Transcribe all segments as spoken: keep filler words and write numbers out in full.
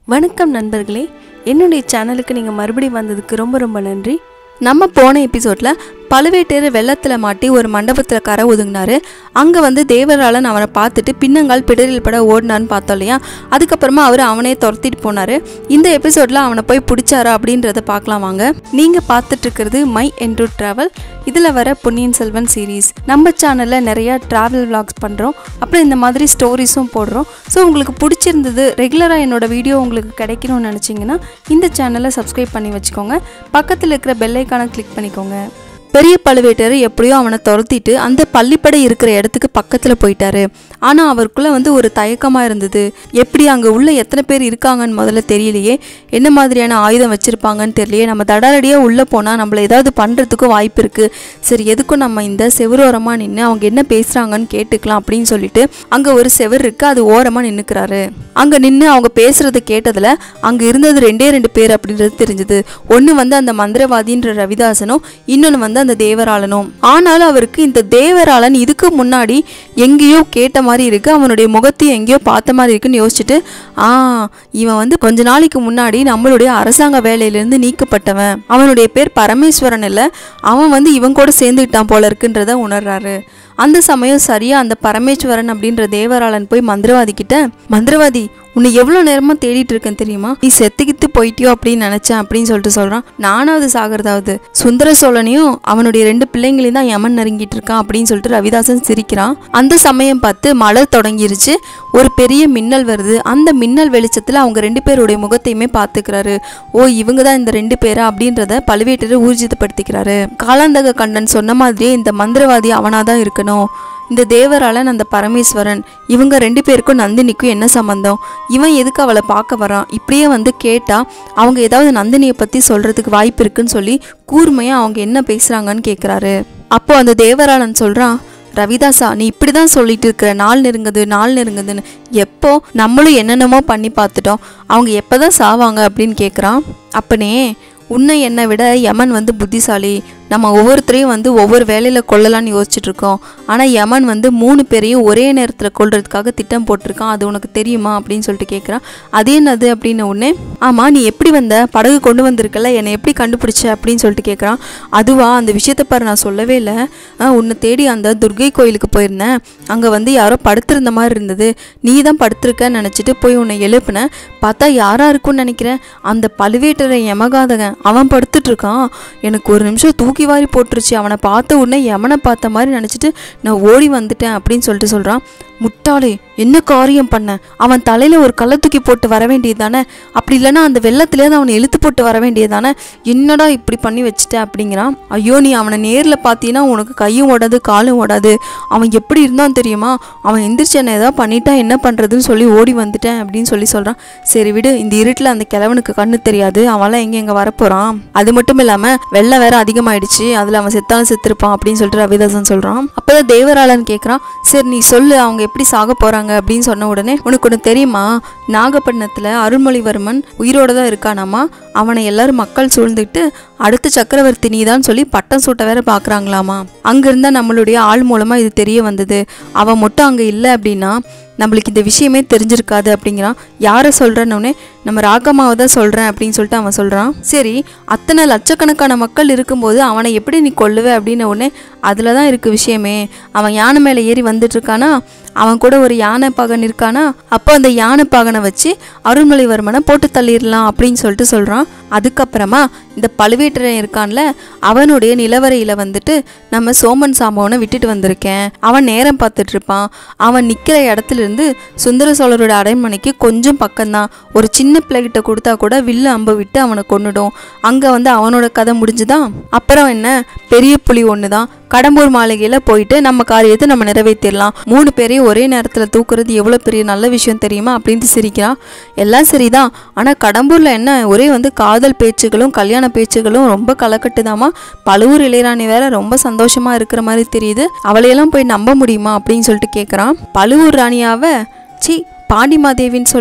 வணக்கம் நண்பர்களே, என்னுடைய சேனலுக்கு நீங்கள் மறுபடியும் வந்ததுக்கு ரொம்ப ரொம்ப நன்றி. நம்ம போன எபிசோடில் பழுவேட்டரையர் வெள்ளத்தில் மாட்டி ஒரு மண்டபத்தில் கரை ஒதுங்கினாரு. அங்கே வந்து தேவராளன் அவனை பார்த்துட்டு பின்னங்கால் பிடரில் பட ஓடினான்னு பார்த்தோம் இல்லையா. அதுக்கப்புறமா அவர் அவனே துரத்திட்டு போனார். இந்த எபிசோடில் அவனை போய் பிடிச்சாரா அப்படின்றத பார்க்கலாம் வாங்க. நீங்கள் பார்த்துட்டு இருக்கிறது மை என்டு ட்ராவல். இதில் வர பொன்னியின் செல்வன் சீரீஸ். நம்ம சேனலில் நிறையா ட்ராவல் விளாக்ஸ் பண்ணுறோம், அப்புறம் இந்த மாதிரி ஸ்டோரிஸும் போடுறோம். ஸோ உங்களுக்கு பிடிச்சிருந்தது, ரெகுலராக என்னோடய வீடியோ உங்களுக்கு கிடைக்கணும்னு நினச்சிங்கன்னா இந்த சேனலை சப்ஸ்கிரைப் பண்ணி வச்சுக்கோங்க. பக்கத்தில் இருக்கிற பெல் ஐக்கானை கிளிக் பண்ணிக்கோங்க. பெரிய பழுவேட்டரையர் எப்படியோ அவனை துரத்திட்டு அந்த பள்ளிப்படை இருக்கிற இடத்துக்கு பக்கத்தில் போயிட்டாரு. ஆனால் அவருக்குள்ளே வந்து ஒரு தயக்கமாக இருந்தது. எப்படி அங்கே உள்ள எத்தனை பேர் இருக்காங்கன்னு முதல்ல தெரியலையே, என்ன மாதிரியான ஆயுதம் வச்சுருப்பாங்கன்னு தெரியலையே, நம்ம தடாரடியாக உள்ளே போனால் நம்மளை ஏதாவது பண்ணுறதுக்கும் வாய்ப்பு இருக்குது. சரி, எதுக்கும் நம்ம இந்த செவரோரமாக நின்று அவங்க என்ன பேசுகிறாங்கன்னு கேட்டுக்கலாம் அப்படின்னு சொல்லிட்டு அங்கே ஒரு செவர் இருக்குது, அது ஓரமாக நின்றுக்கிறாரு. அங்கே நின்று அவங்க பேசுகிறத கேட்டதில் அங்கே இருந்தது ரெண்டே ரெண்டு பேர் அப்படின்றது தெரிஞ்சுது. ஒன்று வந்து அந்த மந்திரவாதின்ற ரவிதாசனும், இன்னொன்று வந்து அந்த தேவராளனும். ஆனாலும் அவருக்கு இந்த தேவராளன் இதுக்கு முன்னாடி எங்கேயோ கேட்ட மாதிரி இருக்கு, அவனுடைய முகத்தையும் எங்கேயோ பார்த்த மாதிரி இருக்குன்னு யோசிச்சுட்டு, ஆ இவன் வந்து கொஞ்ச நாளைக்கு முன்னாடி நம்மளுடைய அரசாங்க வேலையிலிருந்து நீக்கப்பட்டவன், அவனுடைய பேர் பரமேஸ்வரன் இல்லை, அவன் வந்து இவன் கூட சேர்ந்துக்கிட்டான் போல இருக்குன்றத உணர்றாரு. அந்த சமயம் சரியா அந்த பரமேஸ்வரன் அப்படின்ற தேவராளன் போய் மந்திரவாதி கிட்ட, மந்திரவாதி உன்னை எவ்வளோ நேரமாக தேடிட்டு இருக்கேன் தெரியுமா, நீ செத்துக்கிட்டு போயிட்டியோ அப்படின்னு நினச்சேன் அப்படின்னு சொல்லிட்டு சொல்கிறான். நானாவது சாகிறதாவது, சுந்தர சோழனையும் அவனுடைய ரெண்டு பிள்ளைங்களையும் தான் யமன் நெருங்கிட்டு இருக்கான் அப்படின்னு சொல்லிட்டு ரவிதாசன் சிரிக்கிறான். அந்த சமயம் பார்த்து மழை தொடங்கிருச்சு, ஒரு பெரிய மின்னல் வருது. அந்த மின்னல் வெளிச்சத்தில் அவங்க ரெண்டு பேருடைய முகத்தையுமே பார்த்துக்கிறாரு. ஓ இவங்க தான் இந்த ரெண்டு பேரா அப்படின்றத பழுவேட்டரையர் ஊர்ஜிதப்படுத்திக்கிறாரு. காலாந்தக கண்ணன் சொன்ன மாதிரியே இந்த மந்திரவாதி அவனாதான் இருக்கணும். இந்த தேவராளன் அந்த பரமேஸ்வரன், இவங்க ரெண்டு பேருக்கும் நந்தினிக்கும் என்ன சம்பந்தம், இவன் எதுக்கு அவளை பார்க்க வரான், இப்படியே வந்து கேட்டால் அவங்க ஏதாவது நந்தினியை பற்றி சொல்கிறதுக்கு வாய்ப்பு இருக்குன்னு சொல்லி கூர்மையாக அவங்க என்ன பேசுகிறாங்கன்னு கேட்குறாரு. அப்போது அந்த தேவராளன் சொல்கிறான், ரவிதாசா நீ இப்படி தான் சொல்லிட்டு இருக்கிற, நாள் நெருங்குது நாள் நெருங்குதுன்னு. எப்போ நம்மளும் என்னென்னமோ பண்ணி பார்த்துட்டோம், அவங்க எப்போ தான் சாவாங்க அப்படின்னு கேட்குறான். அப்பனே உன்னை என்னை விட யமன் வந்து புத்திசாலி, நம்ம ஒவ்வொருத்தரையும் வந்து ஒவ்வொரு வேலையில் கொள்ளலான்னு யோசிச்சுட்டு இருக்கோம். ஆனால் யமன் வந்து மூணு பேரையும் ஒரே நேரத்தில் கொள்றதுக்காக திட்டம் போட்டிருக்கான், அது உனக்கு தெரியுமா அப்படின்னு சொல்லிட்டு கேட்குறான். அது என்னது அப்படின்னு உடனே, ஆமாம் நீ எப்படி வந்த, படகு கொண்டு வந்திருக்கல, என்னை எப்படி கண்டுபிடிச்ச அப்படின்னு சொல்லிட்டு கேட்குறான். அதுவா, அந்த விஷயத்தை பாரு நான் சொல்லவே இல்லை, உன்னை தேடி அந்த துர்கை கோயிலுக்கு போயிருந்தேன், அங்கே வந்து யாரோ படுத்திருந்த மாதிரி இருந்தது, நீ தான் படுத்திருக்கன்னு நினச்சிட்டு போய் உன்னை எழுப்புனேன், பார்த்தா யாராக இருக்குன்னு நினைக்கிறேன், அந்த பழுவேட்டரையர் யமகாதகன் அவன் படுத்துட்டு இருக்கான். எனக்கு ஒரு நிமிஷம் தூக்கி வாரி போட்டுருச்சு, அவனை பார்த்த உடனே யமனை பார்த்த மாதிரி நினச்சிட்டு நான் ஓடி வந்துட்டேன் அப்படின்னு சொல்லிட்டு சொல்கிறான். முட்டாளே என்ன காரியம் பண்ண, அவன் தலையில் ஒரு கல்லை தூக்கி போட்டு வர வேண்டியது தானே, அப்படி இல்லைன்னா அந்த வெள்ளத்துலேருந்து அவனை இழுத்து போட்டு வர வேண்டியது தானே, என்னடா இப்படி பண்ணி வச்சுட்ட அப்படிங்கிறான். ஐயோ நீ அவனை நேரில் பார்த்தீங்கன்னா உனக்கு கையும் ஓடாது காலும் ஓடாது, அவன் எப்படி இருந்தான் தெரியுமா, அவன் எந்திரிச்சு என்ன ஏதாவது பண்ணிட்டா என்ன பண்ணுறதுன்னு சொல்லி ஓடி வந்துட்டேன் அப்படின்னு சொல்லி சொல்கிறான். சரி விடு, இந்த இருட்டில் அந்த கிழவனுக்கு கண்ணு தெரியாது, அவன்லாம் எங்கே எங்கே வரப்போகிறான், அது மட்டும் இல்லாமல் வெள்ளம் வேற அதிகமாயிடுச்சு, அதில் அவன் செத்தாலும் செத்துருப்பான் அப்படின்னு சொல்லிட்டு ரவிதாசன் சொல்கிறான். அப்போ தான் தேவராளன் கேட்குறான், சரி நீ சொல்லு அவங்க எப்படி சாக போகிறாங்க அப்படின்னு சொன்ன உடனே, உனக்கு ஒன்று தெரியுமா, நாகப்பட்டினத்தில் அருள்மொழிவர்மன் உயிரோடு தான் இருக்கானாமா, அவனை எல்லாரும் மக்கள் சூழ்ந்துட்டு அடுத்த சக்கரவர்த்தி நீதான் சொல்லி பட்டம் சூட்ட வேற பார்க்குறாங்களாமா. அங்கிருந்தா நம்மளுடைய ஆள் மூலமாக இது தெரிய வந்தது, அவன் மட்டும் அங்கே இல்லை அப்படின்னா நம்மளுக்கு இந்த விஷயமே தெரிஞ்சிருக்காது அப்படிங்கிறான். யாரை சொல்கிறேன்னொடனே, நம்ம ராகமாவை தான் சொல்கிறேன் அப்படின்னு சொல்லிட்டு அவன் சொல்கிறான். சரி அத்தனை லட்சக்கணக்கான மக்கள் இருக்கும்போது அவனை எப்படி நீ கொல்லுவே அப்படின்ன உடனே, அதில் தான் இருக்குது விஷயமே, அவன் யானை மேலே ஏறி வந்துட்டுருக்கானா, அவன் கூட ஒரு யானை பாகன் இருக்கானா, அப்போ அந்த யானை பாகனை வச்சு அருள்மொழிவர்மனை போட்டு தள்ளிடலாம் அப்படின்னு சொல்லிட்டு சொல்கிறான். அதுக்கப்புறமா இந்த பழுவேட்டரையன் இருக்கான்ல, அவனுடைய நிலவரையில் வந்துட்டு நம்ம சோமன் சாம்பவனை விட்டுட்டு வந்திருக்கேன், அவன் நேரம் பார்த்துட்டு இருப்பான், அவன் நிற்கிற இடத்துல இருந்து சுந்தர சோழரோட அரண்மனைக்கு கொஞ்சம் பக்கம்தான், ஒரு சின்ன பிள்ளைகிட்ட கொடுத்தா கூட வில்லு அம்பு விட்டு அவனை கொன்னுடும். அங்கே வந்து அவனோட கதை முடிஞ்சுதான். அப்புறம் என்ன, பெரிய புலி ஒன்று தான், கடம்பூர் மாளிகையில் போயிட்டு நம்ம காரியத்தை நம்ம நிறைவேற்றிடலாம், மூணு பேரையும் ஒரே நேரத்தில் தூக்குறது எவ்வளோ பெரிய நல்ல விஷயம் தெரியுமா அப்படின்ட்டு சிரிக்கிறான். எல்லாம் சரிதான், ஆனால் கடம்பூரில் என்ன ஒரே வந்து காதல் பேச்சுகளும் கல்யாண பேச்சுகளும் ரொம்ப கலக்கட்டுதாமா, பழுவூர் இளையராணி வேற ரொம்ப சந்தோஷமா இருக்கிற மாதிரி தெரியுது, அவளையெல்லாம் போய் நம்ப முடியுமா அப்படின்னு சொல்லிட்டு கேட்குறான். பழுவூர் ராணியாவ சி பாண்டிமாதேவின்னு சொல்லு,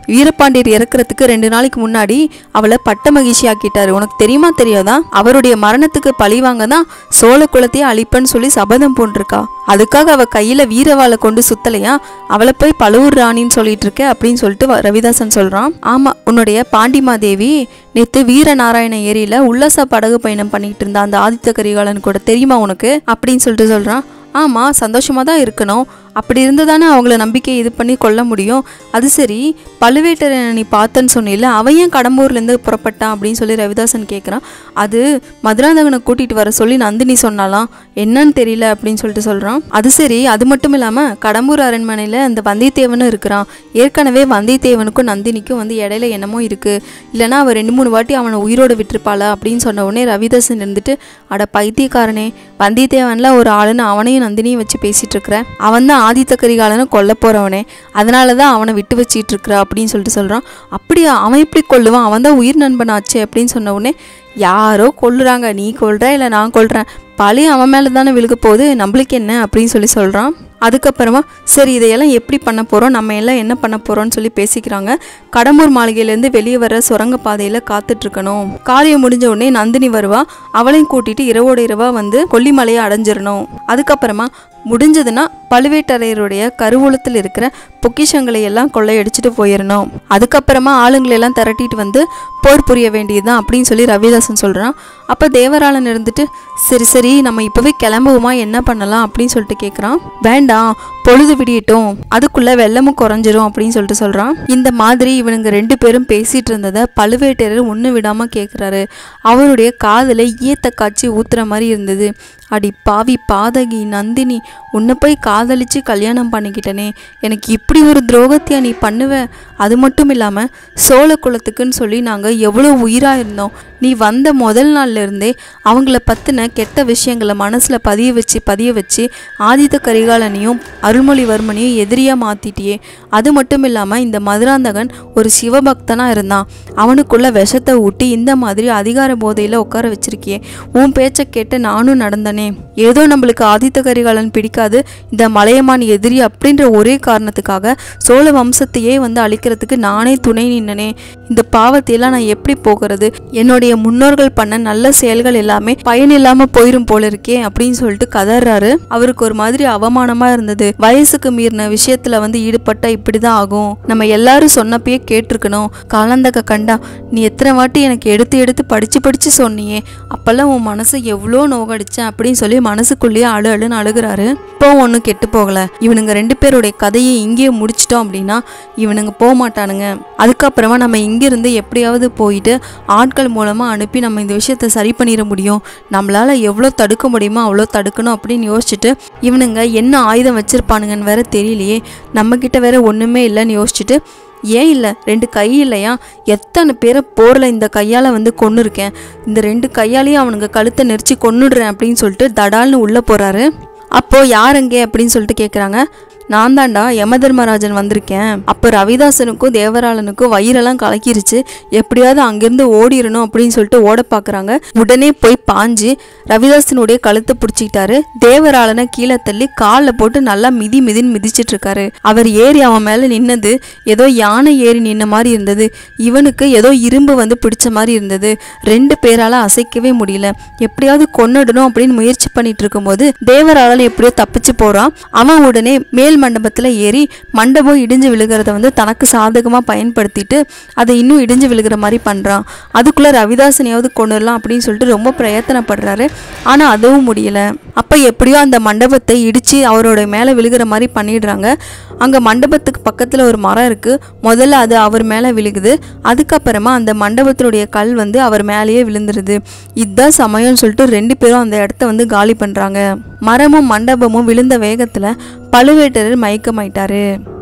வீரபாண்டியர் இறக்குறதுக்கு ரெண்டு நாளைக்கு முன்னாடி அவளை பட்ட மகிழ்ச்சி ஆக்கிட்டாரு. உனக்கு தெரியுமா தெரியாதா? அவருடைய மரணத்துக்கு பழி வாங்க தான் சோழ குலத்தையே அழிப்பன்னு சொல்லி சபதம் போட்டிருக்கா. அதுக்காக அவ கையில வீரவாளை கொண்டு சுத்தலையா, அவளை போய் பழுவூர் ராணின்னு சொல்லிட்டு இருக்க அப்படின்னு சொல்லிட்டு ரவிதாசன் சொல்றான். ஆமா, உன்னுடைய பாண்டிமாதேவி நேத்து வீரநாராயண ஏரியில உல்லாச படகு பயணம் பண்ணிட்டு இருந்தா அந்த ஆதித்த கரிகாலன் கூட, தெரியுமா உனக்கு அப்படின்னு சொல்லிட்டு சொல்றான். ஆமா, சந்தோஷமா தான் இருக்கணும். அப்படி இருந்து தானே அவங்கள நம்பிக்கையை இது பண்ணி கொள்ள முடியும். அது சரி, பழுவேட்டரையனை நீ பார்த்தன்னு சொன்னில, அவன் ஏன் கடம்பூர்லேருந்து புறப்பட்டான் அப்படின்னு சொல்லி ரவிதாசன் கேட்குறான். அது மதுராந்தகனை கூட்டிகிட்டு வர சொல்லி நந்தினி சொன்னாலாம், என்னன்னு தெரியல அப்படின்னு சொல்லிட்டு சொல்கிறான். அது சரி, அது மட்டும் இல்லாமல் கடம்பூர் அரண்மனையில் அந்த வந்தியத்தேவனும் இருக்கிறான். ஏற்கனவே வந்தியத்தேவனுக்கும் நந்தினிக்கும் வந்து இடையில என்னமோ இருக்குது, இல்லைனா அவள் ரெண்டு மூணு வாட்டி அவனை உயிரோடு விட்டுருப்பாளா அப்படின்னு சொன்ன உடனே ரவிதாசன் இருந்துட்டு, அட பைத்தியக்காரனே, வந்தியத்தேவன்ல ஒரு ஆளுன்னு அவனையும் நந்தினியும் வச்சு பேசிகிட்டு இருக்கிறேன். அவன் தான் ஆதித்த கரிகாலனை கொல்ல போறவனே, அதனால தான் அவனை விட்டு வச்சிட்டு இருக்கிறா அப்படின்னு சொல்லிட்டு சொல்றான். அப்படியா, அவன் எப்படி கொல்லுவான்? அவன் தான் உயிர் நண்பன் ஆச்சு அப்படின்னு சொன்ன உடனே, யாரோ கொல்லுறாங்க, நீ கொல்ற இல்லை நான் கொல்றேன், பழி அவன் மேலே தானே விழுக போகுது, நம்மளுக்கு என்ன அப்படின்னு சொல்லி சொல்கிறான். அதுக்கப்புறமா சரி இதையெல்லாம் எப்படி பண்ண போகிறோம், நம்ம எல்லாம் என்ன பண்ண போகிறோம்னு சொல்லி பேசிக்கிறாங்க. கடம்பூர் மாளிகையிலேருந்து வெளியே வர சுரங்க பாதையில் காத்துட்ருக்கணும். காரியம் முடிஞ்ச உடனே நந்தினி வருவா, அவளையும் கூட்டிகிட்டு இரவோட இரவா வந்து கொல்லிமலையை அடைஞ்சிடணும். அதுக்கப்புறமா முடிஞ்சதுன்னா பழுவேட்டரையருடைய கருவூலத்தில் இருக்கிற பொக்கிஷங்களை எல்லாம் கொள்ளையடிச்சிட்டு போயிடணும். அதுக்கப்புறமா ஆளுங்களெல்லாம் திரட்டிட்டு வந்து போர் புரிய வேண்டியதுதான் அப்படின்னு சொல்லி ரவிதாசன் சொல்கிறான். அப்போ தேவராளன் இருந்துட்டு சரி சரி நம்ம இப்போவே கிளம்புவோமா, என்ன பண்ணலாம் அப்படின்னு சொல்லிட்டு கேட்குறான். வேண்டாம், பொழுது விடியட்டும், அதுக்குள்ளே வெள்ளமும் குறைஞ்சிரும் அப்படின்னு சொல்லிட்டு சொல்கிறான். இந்த மாதிரி இவனுங்க ரெண்டு பேரும் பேசிகிட்டு இருந்ததை பழுவேட்டரையர் ஒன்று விடாமல் கேட்குறாரு. அவருடைய காதில் ஈயத்த காய்ச்சி ஊத்துற மாதிரி இருந்தது. அடி பாவி பாதகி நந்தினி, உன்னை போய் காதலிச்சு கல்யாணம் பண்ணிக்கிட்டனே, எனக்கு இப்படி ஒரு துரோகத்தையா நீ பண்ணுவ? அது மட்டும் இல்லாமல் சோழ குலத்துக்குன்னு சொல்லி நாங்கள் எவ்வளோ உயிராக இருந்தோம். நீ வந்த முதல் நாள்ல இருந்தே அவங்கள பற்றின கெட்ட விஷயங்களை மனசில் பதிய வச்சு பதிய வச்சு ஆதித்த கரிகாலனையும் அருள்மொழிவர்மனையும் எதிரியாக மாற்றிட்டியே. அது மட்டும் இல்லாமல் இந்த மதுராந்தகன் ஒரு சிவபக்தனாக இருந்தான், அவனுக்குள்ள விஷத்தை ஊட்டி இந்த மாதிரி அதிகார போதையில் உட்கார வச்சிருக்கியே. உன் பேச்சை கேட்டு நானும் நடந்தனே, ஏதோ நம்மளுக்கு ஆதித்த கரிகாலன் பிடிக்காது, இந்த மலையமான் எதிரி அப்படின்ற ஒரே காரணத்துக்காக சோழ வம்சத்தையே வந்து அழிக்கிறதுக்கு நானே துணை நின்னனே. இந்த பாவத்தையெல்லாம் நான் எப்படி போகிறது? என்னுடைய முன்னோர்கள் பண்ண நல்ல செயல்கள் எல்லாமே பயனில்லாம போயிரும் போல இருக்கே அப்படின்னு சொல்லிட்டு கதறாரு. அவருக்கு ஒரு மாதிரி அவமானமா இருந்தது. வயசுக்கு மீறின விஷயத்துல வந்து ஈடுபட்டா இப்படிதான் ஆகும், நம்ம எல்லாரும் சொன்னப்பயே கேட்டிருக்கணும். காலந்தக கண்டா, நீ எத்தனை வாட்டி எனக்கு எடுத்து எடுத்து படிச்சு படிச்சு சொன்னியே, அப்பெல்லாம் உன் மனசை எவ்வளோ நோகடிச்சேன் அப்படின்னு சொல்லி மனசுக்குள்ளேயே அழு அழுன்னு அழுகிறாரு. இப்போ ஒன்றும் கெட்டு போகல, இவனுங்க ரெண்டு பேருடைய கதையை இங்கேயே முடிச்சிட்டோம் அப்படின்னா இவனுங்க போக மாட்டானுங்க. அதுக்கப்புறமா நம்ம இங்கிருந்து எப்படியாவது போயிட்டு ஆட்கள் மூலமா அனுப்பி நம்ம இந்த விஷயத்த சரி பண்ணிட முடியும். நம்மளால எவ்வளோ தடுக்க முடியுமோ அவ்வளோ தடுக்கணும் அப்படின்னு யோசிச்சுட்டு, இவனுங்க என்ன ஆயுதம் வச்சிருப்பானுங்கன்னு வேற தெரியலையே, நம்ம கிட்ட வேற ஒண்ணுமே இல்லைன்னு யோசிச்சுட்டு, ஏன் இல்லை ரெண்டு கை இல்லையா, எத்தனை பேரை போரில் இந்த கையால் வந்து கொன்று இருக்கேன், இந்த ரெண்டு கையாலேயும் அவனுங்க கழுத்தை நெரிச்சு கொன்னுடுறேன் அப்படின்னு சொல்லிட்டு தடால்னு உள்ளே போகிறாரு. அப்போது யாருங்க அப்படின்னு சொல்லிட்டு கேட்குறாங்க. நான் தாண்டா யமதர்மராஜன் வந்திருக்கேன். அப்போ ரவிதாசனுக்கும் தேவராளனுக்கும் வயிறெல்லாம் கலக்கிருச்சு, எப்படியாவது அங்கேருந்து ஓடிடணும் அப்படின்னு சொல்லிட்டு ஓட பார்க்குறாங்க. உடனே போய் பாஞ்சு ரவிதாசனுடைய கழுத்தை பிடிச்சிக்கிட்டாரு. தேவராளனை கீழே தள்ளி காலில் போட்டு நல்லா மிதி மிதின்னு மிதிச்சிட்டு இருக்காரு. அவர் ஏறி அவன் மேலே நின்னது ஏதோ யானை ஏறி நின்ன மாதிரி இருந்தது. இவனுக்கு ஏதோ இரும்பு வந்து பிடிச்ச மாதிரி இருந்தது. ரெண்டு பேரால அசைக்கவே முடியல. எப்படியாவது கொன்னுடணும் அப்படின்னு முயற்சி பண்ணிட்டு இருக்கும்போது தேவராளன் எப்படியோ தப்பிச்சு போறான். அவன் உடனே மேல் மண்டபத்துல ஏறி மண்டபம் இடிஞ்சு விழுகிறத வந்து தனக்கு சாதகமா பயன்படுத்திட்டு அதை இன்னும் இடிஞ்சு விழுகிற மாதிரி பண்றான். அதுக்குள்ள ரவிதாசனையாவது கொண்டுடலாம் அப்படின்னு சொல்லிட்டு ரொம்ப பிரயத்தனப்படுறாரு. ஆனா அதுவும் முடியல. அப்ப எப்படியோ அந்த மண்டபத்தை இடிச்சு அவரோட மேல விழுகிற மாதிரி பண்ணிடுறாங்க. அங்க மண்டபத்துக்கு பக்கத்துல ஒரு மரம் இருக்கு. முதல்ல அது அவர் மேல விழுகுது. அதுக்கப்புறமா அந்த மண்டபத்தினுடைய கல் வந்து அவர் மேலேயே விழுந்துருது. இதுதான் சமயம்னு சொல்லிட்டு ரெண்டு பேரும் அந்த இடத்த வந்து காலி பண்றாங்க. மரமும் மண்டபமும் விழுந்த வேகத்துல பழுவேட்டரர் மயக்கமாயிட்டாரு.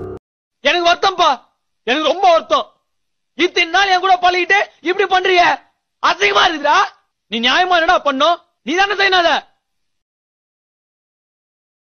எனக்கு வருத்தம்ப்பா, எனக்கு ரொம்ப வருத்தம். இத்தனை நாள் என் கூட பழகிட்டு இப்படி பண்றீங்க, அசிங்கமா இருக்குடா. நீ நியாயமா என்னடா பண்ணும், நீ தானே செய்யணும்.